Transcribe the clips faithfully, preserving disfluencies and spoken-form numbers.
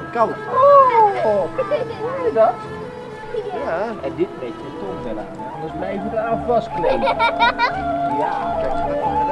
koud. Oh, zie je dat? Ja, en dit met je tong eraan, hè? Anders blijf je eraan vastkleven. Ja, kijk eens wat verder.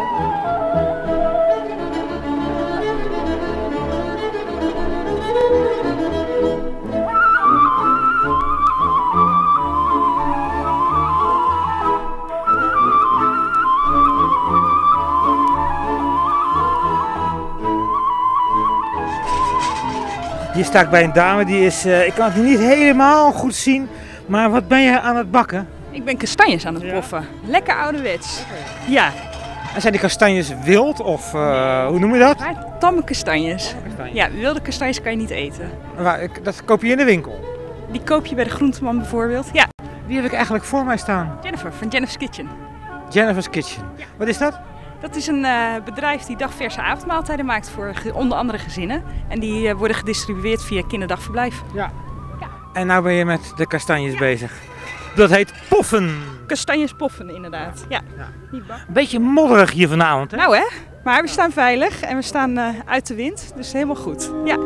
Hier sta ik bij een dame, die is, uh, ik kan het niet helemaal goed zien, maar wat ben je aan het bakken? Ik ben kastanjes aan het poffen. Ja. Lekker ouderwets. Ja. En zijn die kastanjes wild of uh, hoe noem je dat? Maar tamme kastanjes. kastanjes. Ja, wilde kastanjes kan je niet eten. Maar, dat koop je in de winkel? Die koop je bij de groenteman bijvoorbeeld. Ja. Wie heb ik eigenlijk voor mij staan? Jennifer van Jennifer's Kitchen. Jennifer's Kitchen. Ja. Wat is dat? Dat is een uh, bedrijf die dagverse avondmaaltijden maakt voor onder andere gezinnen. En die uh, worden gedistribueerd via kinderdagverblijf. Ja. Ja. En nou ben je met de kastanjes ja. bezig. Dat heet poffen. Kastanjes poffen inderdaad. Ja. Ja. Niet bak. Een beetje modderig hier vanavond, hè? Nou hè, maar we staan veilig en we staan uh, uit de wind. Dus helemaal goed. Ja.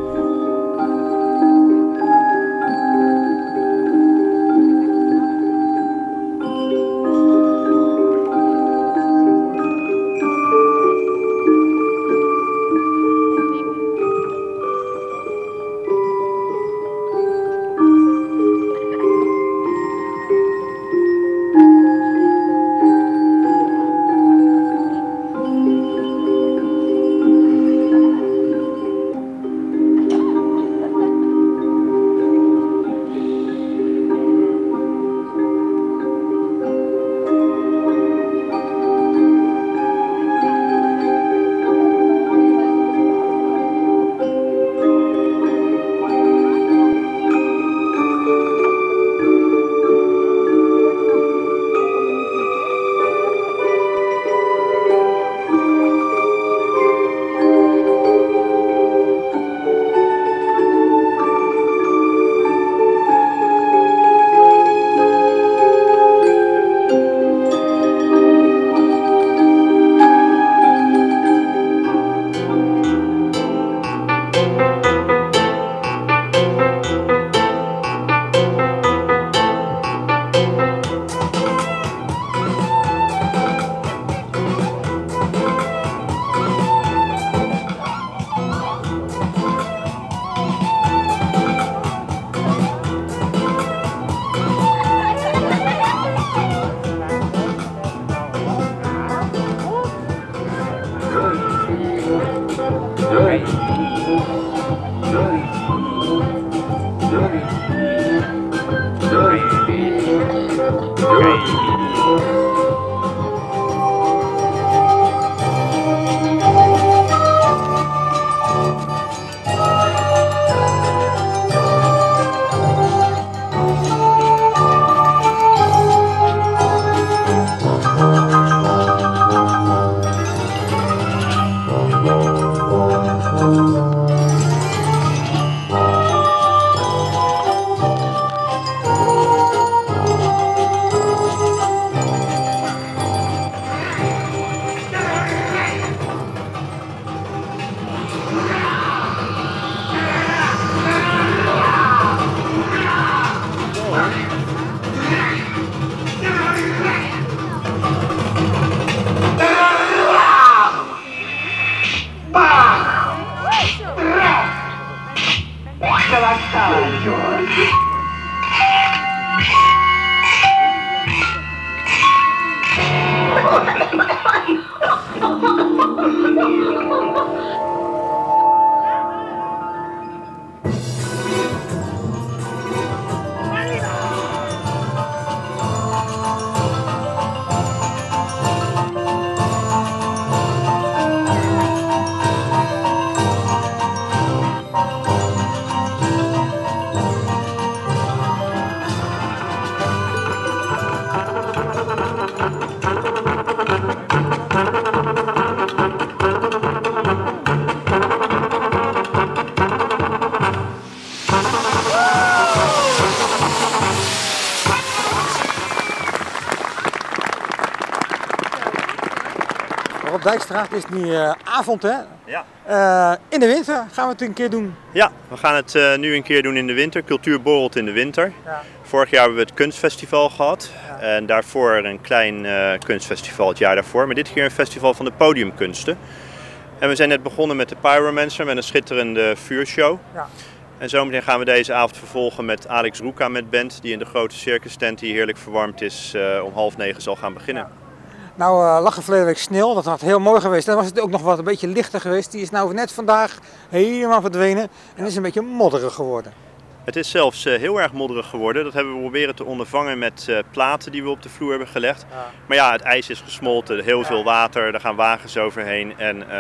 Rob Dijkstra, het is nu uh, avond hè? Ja. Uh, in de winter gaan we het een keer doen. Ja, we gaan het uh, nu een keer doen in de winter. Cultuur borrelt in de winter. Ja. Vorig jaar hebben we het kunstfestival gehad. Ja. En daarvoor een klein uh, kunstfestival het jaar daarvoor. Maar dit keer een festival van de podiumkunsten. En we zijn net begonnen met de Pyromancer met een schitterende vuurshow. Ja. En zometeen gaan we deze avond vervolgen met Alex Roeka met band. Die in de grote circus tent die heerlijk verwarmd is uh, om half negen zal gaan beginnen. Ja. Nou uh, lag er verleden week sneeuw, dat had heel mooi geweest. Dan was het ook nog wat een beetje lichter geweest. Die is nou net vandaag helemaal verdwenen en is een beetje modderig geworden. Het is zelfs uh, heel erg modderig geworden. Dat hebben we proberen te ondervangen met uh, platen die we op de vloer hebben gelegd. Ja. Maar ja, het ijs is gesmolten, heel veel water, daar gaan wagens overheen. En uh,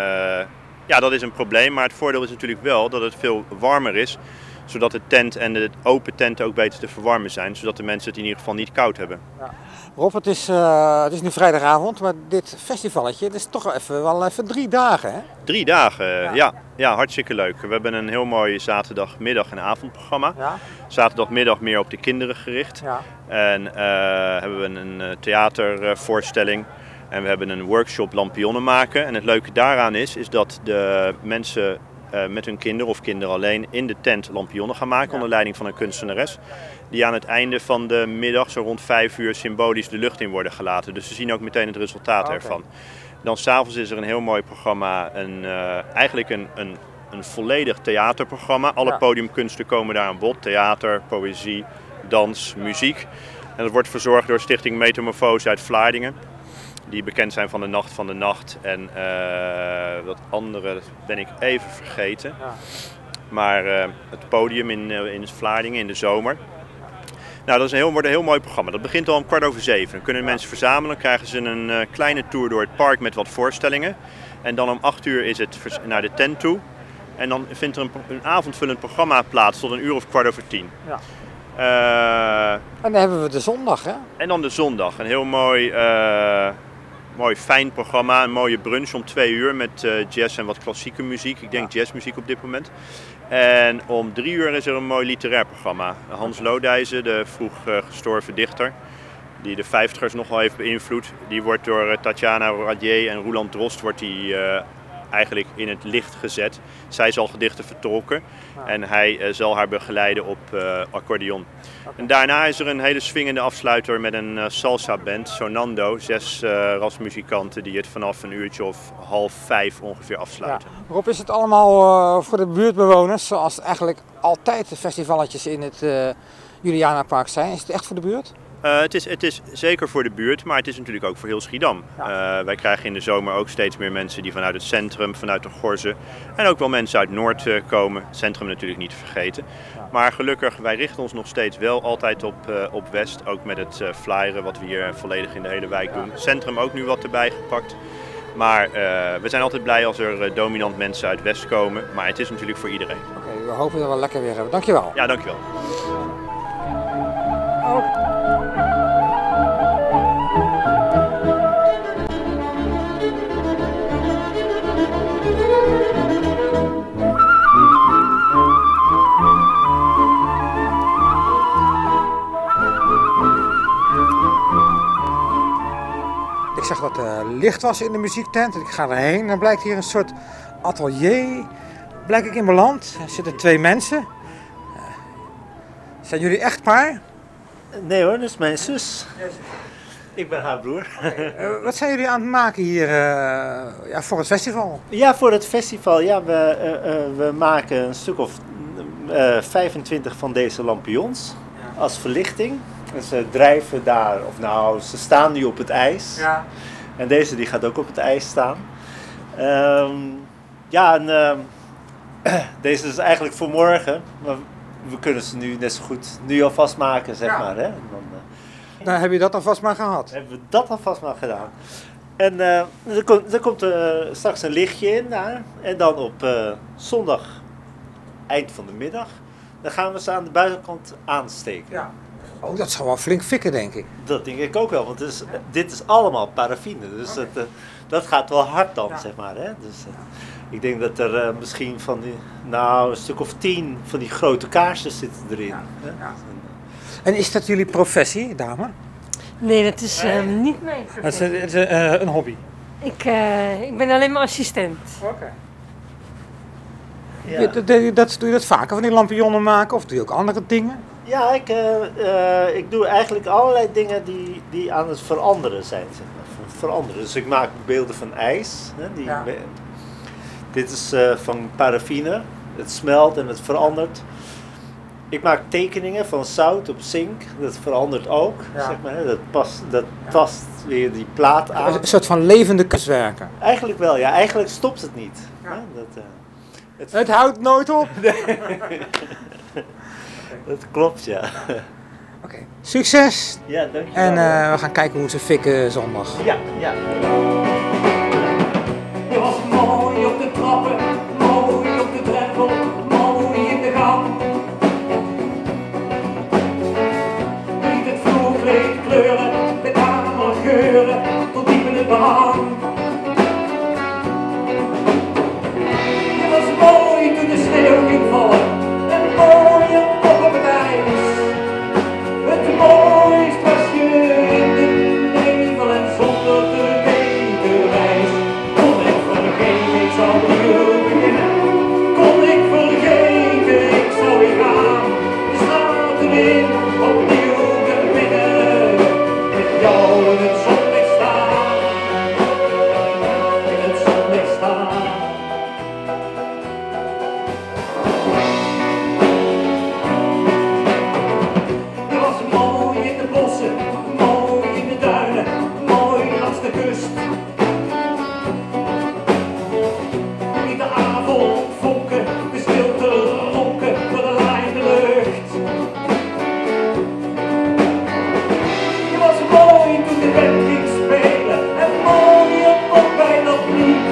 ja, dat is een probleem. Maar het voordeel is natuurlijk wel dat het veel warmer is. Zodat de tent en de open tent ook beter te verwarmen zijn. Zodat de mensen het in ieder geval niet koud hebben. Ja. Rob, het is, uh, het is nu vrijdagavond, maar dit festivalletje, het is toch wel even, wel even drie dagen, hè? Drie dagen, ja. Ja, ja, hartstikke leuk. We hebben een heel mooi zaterdagmiddag- en avondprogramma. Ja. Zaterdagmiddag meer op de kinderen gericht. Ja. En uh, hebben we een theatervoorstelling. En we hebben een workshop lampionnen maken. En het leuke daaraan is, is dat de mensen uh, met hun kinderen of kinderen alleen in de tent lampionnen gaan maken. Ja. Onder leiding van een kunstenares. Die aan het einde van de middag, zo rond vijf uur, symbolisch de lucht in worden gelaten. Dus ze zien ook meteen het resultaat okay. ervan. Dan s'avonds is er een heel mooi programma, een, uh, eigenlijk een, een, een volledig theaterprogramma. Alle ja. podiumkunsten komen daar aan bod. Theater, poëzie, dans, muziek. En dat wordt verzorgd door Stichting Metamorfose uit Vlaardingen. Die bekend zijn van de Nacht van de Nacht. En uh, dat andere ben ik even vergeten. Ja. Maar uh, het podium in, uh, in Vlaardingen in de zomer. Nou, dat is een heel, wordt een heel mooi programma. Dat begint al om kwart over zeven. Dan kunnen mensen verzamelen, dan krijgen ze een uh, kleine tour door het park met wat voorstellingen. En dan om acht uur is het naar de tent toe. En dan vindt er een, een avondvullend programma plaats tot een uur of kwart over tien. Ja. Uh, en dan hebben we de zondag, hè? En dan de zondag. Een heel mooi, uh, mooi fijn programma. Een mooie brunch om twee uur met uh, jazz en wat klassieke muziek. Ik denk ja. jazzmuziek op dit moment. En om drie uur is er een mooi literair programma. Hans Lodijzen, de vroeg uh, gestorven dichter, die de vijftigers nogal heeft beïnvloed. Die wordt door uh, Tatjana Radier en Roland Drost wordt die, uh, eigenlijk in het licht gezet. Zij zal gedichten vertolken ah. en hij uh, zal haar begeleiden op uh, accordeon. Okay. En daarna is er een hele swingende afsluiter met een uh, salsa band, Sonando. Zes uh, rasmuzikanten die het vanaf een uurtje of half vijf ongeveer afsluiten. Ja. Rob, is het allemaal uh, voor de buurtbewoners, zoals eigenlijk altijd de festivalletjes in het uh, Julianapark zijn? Is het echt voor de buurt? Uh, het, is, het is zeker voor de buurt, maar het is natuurlijk ook voor heel Schiedam. Ja. Uh, wij krijgen in de zomer ook steeds meer mensen die vanuit het centrum, vanuit de Gorze en ook wel mensen uit Noord uh, komen. Het centrum natuurlijk niet te vergeten. Ja. Maar gelukkig, wij richten ons nog steeds wel altijd op, uh, op West, ook met het uh, flyeren wat we hier volledig in de hele wijk doen. Het centrum ook nu wat erbij gepakt. Maar uh, we zijn altijd blij als er uh, dominant mensen uit West komen, maar het is natuurlijk voor iedereen. Oké, okay, we hopen dat we wel lekker weer hebben. Dankjewel. Ja, dankjewel. Oh. Ik zag dat er licht was in de muziektent. Ik ga erheen en dan blijkt hier een soort atelier. Blijk ik in beland. Er zitten twee mensen. Zijn jullie echtpaar? Nee hoor, dat is mijn zus. Ik ben haar broer. Okay. Uh, wat zijn jullie aan het maken hier uh, ja, voor het festival? Ja, voor het festival. Ja, we, uh, uh, we maken een stuk of uh, vijfentwintig van deze lampions ja. als verlichting. En ze drijven daar, of nou, ze staan nu op het ijs. Ja. En deze die gaat ook op het ijs staan. Um, ja, en uh, deze is eigenlijk voor morgen. Maar we kunnen ze nu net zo goed nu alvast maken, zeg ja. maar. Hè? En dan, uh, nou, heb je dat alvast maar gehad? Hebben we dat alvast maar gedaan. En uh, er komt, er komt uh, straks een lichtje in daar. En dan op uh, zondag, eind van de middag, dan gaan we ze aan de buitenkant aansteken. Ja. Oh, dat zal wel flink fikken, denk ik. Dat denk ik ook wel, want het is, dit is allemaal paraffine. Dus okay. dat, uh, dat gaat wel hard dan, ja. zeg maar. Hè? Dus, uh, ik denk dat er uh, misschien van die, nou, een stuk of tien van die grote kaarsjes zitten erin. Ja. Hè? Ja. En is dat jullie professie, dame? Nee, dat is uh, niet mijn professie. Het is, het is uh, een hobby? Ik, uh, ik ben alleen maar assistent. Oké. Okay. Ja. Dat, dat, dat, doe je dat vaker, van die lampionnen maken, of doe je ook andere dingen? Ja, ik, uh, uh, ik doe eigenlijk allerlei dingen die, die aan het veranderen zijn. Zeg maar. Veranderen. Dus ik maak beelden van ijs. Hè, die, ja. Dit is uh, van paraffine. Het smelt en het verandert. Ik maak tekeningen van zout op zink. Dat verandert ook. Ja. Zeg maar, hè. Dat, past, dat ja. past weer die plaat aan. Een soort van levende kunstwerken. Eigenlijk wel, ja. Eigenlijk stopt het niet. Ja. Hè. Dat, uh, het... het houdt nooit op. Dat klopt, ja. Oké, okay. Succes! Ja, dankjewel. En uh, we gaan kijken hoe ze fikken zondag. Ja, ja. Je was mooi op de trappen, mooi op de drempel, mooi in de gang. Liet het vloerkleed kleuren, de kamer geuren, tot diep in het behang. Je was mooi toen de sneeuw ging vallen, en mooie op op het ijs. Het mooist was je in de nevel en zonder te weten reis. Kon ik vergeten, ik zou opnieuw beginnen. Kon ik vergeten, ik zou weer gaan. De straten in, opnieuw beginnen. Met jou in het zonlicht staan. In het zonlicht staan. Mooi in de duinen, mooi langs de kust. In de avond vonken, de stilte ronken door de laaiende lucht. Je was mooi toen de band ging spelen en mooier nog bij dat lied.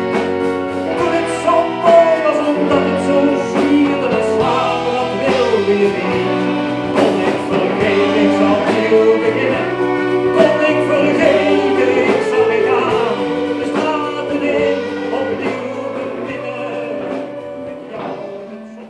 Toen het zo mooi was omdat het zo zwierde en slapen, dat wilde je niet. Kon ik vergeten, ik zou opnieuw beginnen. Kon ik vergeten, ik zou weer gaan. De straten in, opnieuw beginnen. Met jou in het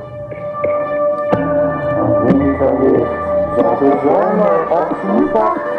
Zet de zomer op zijn